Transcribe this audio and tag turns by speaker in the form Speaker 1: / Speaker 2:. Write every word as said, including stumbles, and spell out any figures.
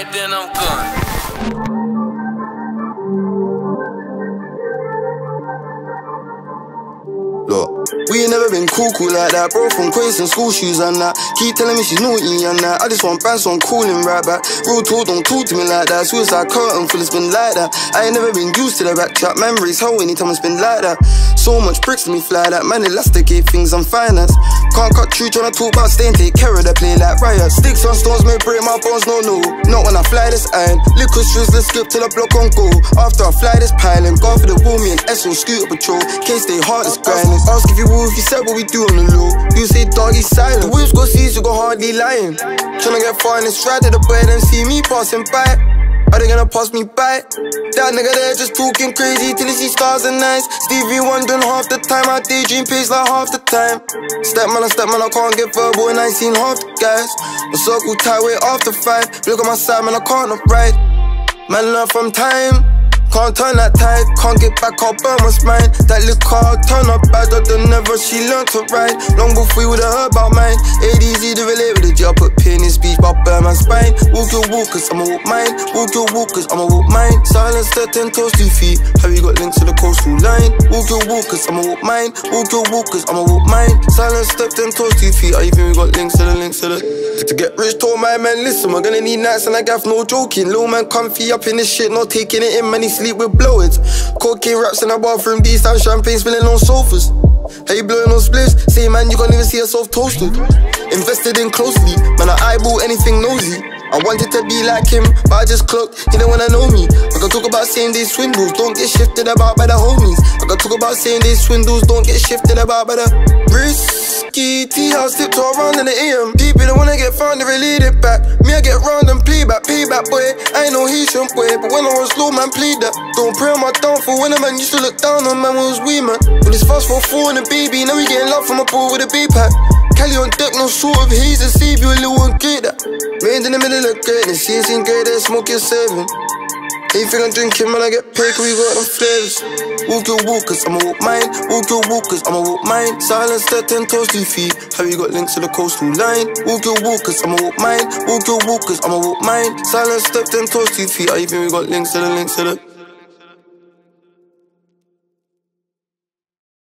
Speaker 1: Alright, then I'm gone.
Speaker 2: Look, we ain't never been cool, cool like that. Bro from Quays and school shoes and that. Keep telling me she's naughty and that. I just want bands, so I'm calling right back. Real talk, don't talk to me like that. Suicide curtain full, it's been like that. I ain't never been used to the back chat. Memories hell anytime it's been like that. So much bricks to me fly that. Man, elasticate things on finance. Can't cut true, tryna talk about staying, take care of the play like riot. Sticks on stones may break my bones, no, no. Not when I fly this iron. Liquid streets, let's skip till the block on go. After I fly this pilot, go for the wheel, me and S O scooter patrol. Case they hard as grinding. Ask if you will, if you said what we do on the low. You say doggy silent. The whips go see, you go hardly lying. Tryna get far in this ride to the bed and see me passing by. Are they gonna pass me by? That nigga there just talking crazy till he see stars and nights. Stevie wondering half the time, I daydream pays like half the time. Step man, I step man, I can't get verbal and I ain't seen half the guys. The circle tie way after five. Look at my side, man, I can't not ride. Man, learn from time. Can't turn that tide, can't get back, I'll burn what's mine. That little car turn up bad, I don't never, she learned to ride. Long before we would've heard about mine. A D Z to relate with the G, I put pain in speech, but burn my spine. Walk your walk, cause I'ma walk mine. Walk your walk, cause I'ma walk mine. Silence, step ten toes, two feet. Have you got links to the coastal line? Walk your walk, cause I'ma walk mine. Walk your walk, cause I'ma walk mine. Silence, step ten toes, two feet. I even we got links to the links to the. To get rich, told my man, listen, we're gonna need nights and I gaff, no joking. Little man comfy up in this shit, not taking it in, man, he sleep with blowers. Cocaine wraps in the bathroom, these time champagne spilling on sofas. How you blowing on spliffs? Say man, you can't even see yourself toasted. Invested in closely, man, I eyeball anything nosy. I wanted to be like him, but I just clocked, he don't wanna know me. I can talk about same day swindles, don't get shifted about by the homies. I can talk about same day swindles, don't get shifted about by the risky T-house tiptoe around in the A M. People don't wanna get found, they relate it back. Me, I get round and play back, pay back, boy. I ain't no Haitian boy, but when I was low, man, played that. Don't pray on my downfall, when a man used to look down on man, was we, man. But it's fast for four and a baby, now we getting love from a bro with a B-pack. Cali on deck, no sort of haze, to save you a little one great that. Rained in the middle of greatness, she ain't seen great ass, smoking seven. Anything I'm drinking, man, I get paid, cause we got them flavors. Walk your walk, cause I'ma walk mine. Walk your walk, cause I'ma walk mine. Silence, step ten toes, two feet. Have you got links to the coastal line? Walk your walk, cause I'ma walk mine. Walk your walk, cause I'ma walk mine. Silence, step ten toes, two feet. I even we got links to the links to the.